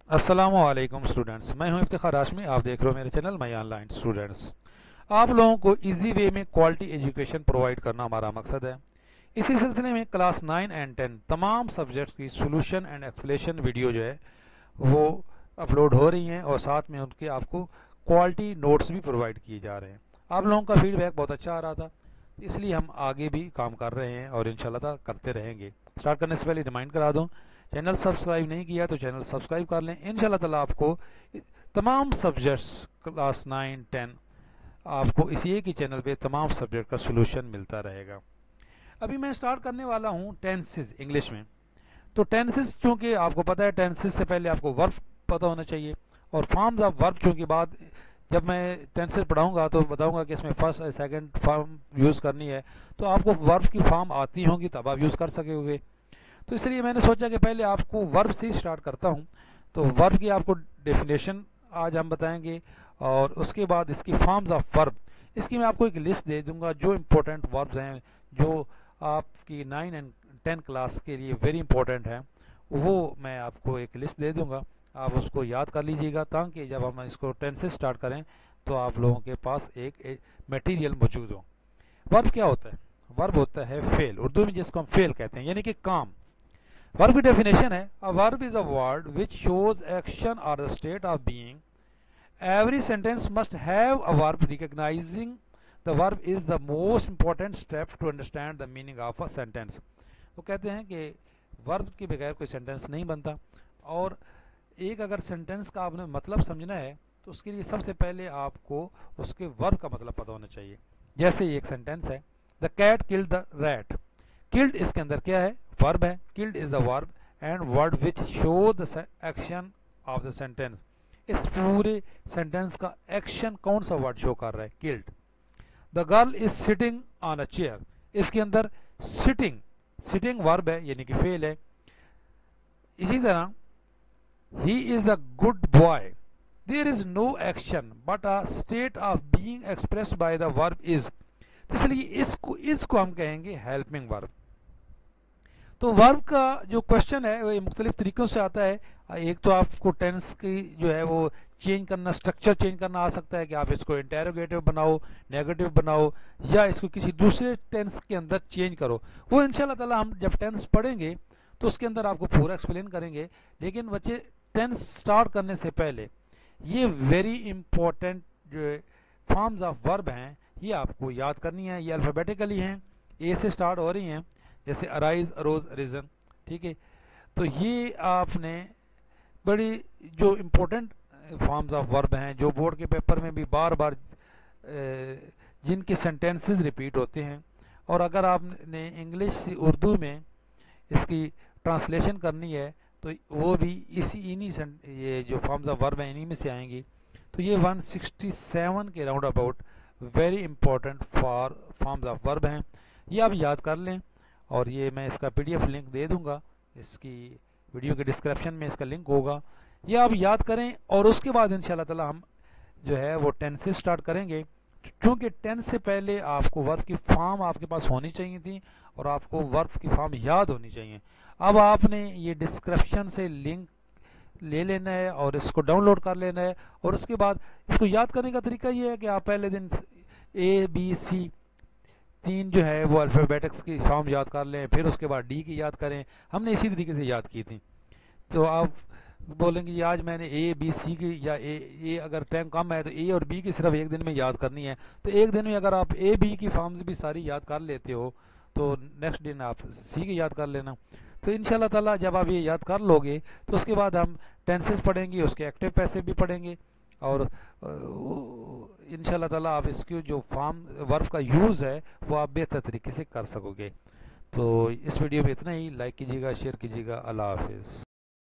अस्सलामुअलैकुम स्टूडेंट्स, मैं हूं इफ्तिखार हाशमी। आप देख रहे हो मेरे चैनल माई ऑनलाइन स्टूडेंट्स। आप लोगों को इजी वे में क्वालिटी एजुकेशन प्रोवाइड करना हमारा मकसद है। इसी सिलसिले में क्लास 9 एंड 10 तमाम सब्जेक्ट्स की सोल्यूशन एंड एक्सप्लेनेशन वीडियो जो है वो अपलोड हो रही हैं और साथ में उनके आपको क्वालिटी नोट्स भी प्रोवाइड किए जा रहे हैं। आप लोगों का फीडबैक बहुत अच्छा आ रहा था, इसलिए हम आगे भी काम कर रहे हैं और इंशाल्लाह करते रहेंगे। स्टार्ट करने से पहले रिमाइंड करा दूं, चैनल सब्सक्राइब नहीं किया तो चैनल सब्सक्राइब कर लें। इंशाल्लाह ताला आपको तमाम सब्जेक्ट्स क्लास 9 10 आपको इसी एक ही चैनल पे तमाम सब्जेक्ट का सोल्यूशन मिलता रहेगा। अभी मैं स्टार्ट करने वाला हूँ टेंसेस इंग्लिश में। तो टेंसेस चूँकि आपको पता है, टेंसेस से पहले आपको वर्ब पता होना चाहिए और फॉर्म्स ऑफ वर्ब चूँकि बाद जब मैं टेंसेस पढ़ाऊंगा तो बताऊंगा कि इसमें फर्स्ट और सेकंड फॉर्म यूज़ करनी है, तो आपको वर्ब की फॉर्म आती होंगी तब आप यूज़ कर सकोगे। तो इसलिए मैंने सोचा कि पहले आपको वर्ब से ही स्टार्ट करता हूँ। तो वर्ब की आपको डेफिनेशन आज हम बताएंगे और उसके बाद इसकी फॉर्म्स ऑफ वर्ब, इसकी मैं आपको एक लिस्ट दे दूंगा जो इम्पोर्टेंट वर्ब्स हैं जो आपकी 9 एंड 10 क्लास के लिए वेरी इंपॉर्टेंट है, वो मैं आपको एक लिस्ट दे दूंगा। आप उसको याद कर लीजिएगा ताकि जब हम इसको 10 से स्टार्ट करें तो आप लोगों के पास एक मटेरियल मौजूद हो। वर्ब क्या होता है? वर्ब होता है फेल, उर्दू में जिसको हम फेल कहते हैं, यानी कि काम। वर्ब की डेफिनेशन है, a verb is a word which shows action और the state of being. Every sentence must have a verb. Recognising the verb is the most important step to understand the meaning of a sentence. वो कहते हैं कि verb के बगैर कोई sentence नहीं बनता और एक अगर सेंटेंस का आपने मतलब समझना है तो उसके लिए सबसे पहले आपको उसके वर्ब का मतलब पता होना चाहिए। जैसे एक सेंटेंस है, the cat killed the rat. Killed इसके अंदर क्या है? वर्ब है। Killed is the verb and word which show the action of the sentence. इस पूरे सेंटेंस का एक्शन कौन सा वर्ड शो कर रहा है? Killed. The girl is sitting on a chair. इसके अंदर सिटिंग, सिटिंग वर्ब है यानी कि फेल है। इसी तरह he is a good boy, there is no action but a state of being expressed by the verb is। तो इसलिए इसको हम कहेंगे हेल्पिंग वर्ब। तो वर्ब का जो क्वेश्चन है वो मुख्तलिफ तरीक़ों से आता है। एक तो आपको टेंस की जो है वो चेंज करना, स्ट्रक्चर चेंज करना आ सकता है कि आप इसको इंटेरोगेटिव बनाओ, नेगेटिव बनाओ या इसको किसी दूसरे टेंस के अंदर चेंज करो। वो इंशाल्लाह ताला हम जब टेंस पढ़ेंगे तो उसके अंदर आपको पूरा एक्सप्लेन करेंगे। लेकिन बच्चे टेंस स्टार्ट करने से पहले ये वेरी इंपॉर्टेंट जो फॉर्म्स ऑफ वर्ब हैं ये आपको याद करनी है। ये अल्फ़ाबेटिकली हैं, ए से स्टार्ट हो रही हैं, जैसे अराइज, अरोज, रिजन। ठीक है, तो ये आपने बड़ी जो इम्पोर्टेंट फॉर्म्स ऑफ वर्ब हैं जो बोर्ड के पेपर में भी बार बार जिनके सेंटेंसेस रिपीट होते हैं, और अगर आपने इंग्लिश से उर्दू में इसकी ट्रांसलेशन करनी है तो वो भी इन्हीं ये जो फॉर्म्स ऑफ वर्ब हैं इन्हीं में से आएंगी। तो ये 167 के round about very important forms of verb हैं, ये आप याद कर लें। और ये मैं इसका पीडीएफ लिंक दे दूंगा, इसकी वीडियो के डिस्क्रिप्शन में इसका लिंक होगा, ये आप याद करें। और उसके बाद इंशाल्लाह ताला हम जो है वो 10 से स्टार्ट करेंगे, क्योंकि 10 से पहले आपको वर्ब की फॉर्म आपके पास होनी चाहिए थी और आपको वर्ब की फॉर्म याद होनी चाहिए। अब आपने ये डिस्क्रिप्शन से लिंक ले लेना है और इसको डाउनलोड कर लेना है। और उसके बाद इसको याद करने का तरीका ये है कि आप पहले दिन ए बी सी 3 जो है वो अल्फ़ाबेटिक्स की फॉर्म याद कर लें, फिर उसके बाद डी की याद करें। हमने इसी तरीके से याद की थी। तो आप बोलेंगे ये आज मैंने ए बी सी की या ए अगर टाइम कम है तो ए और बी की सिर्फ एक दिन में याद करनी है। तो एक दिन में अगर आप ए बी की फॉर्म्स भी सारी याद कर लेते हो तो नेक्स्ट दिन आप सी की याद कर लेना। तो इंशाल्लाह ताला जब आप ये याद कर लोगे तो उसके बाद हम टेंसेस पढ़ेंगे, उसके एक्टिव पैसिव भी पढ़ेंगे और इंशाल्लाह ताला आप इसकी जो फॉर्म वर्ब का यूज़ है वो आप बेहतर तरीके से कर सकोगे। तो इस वीडियो में इतना ही। लाइक कीजिएगा, शेयर कीजिएगा। अल्लाह हाफिज़।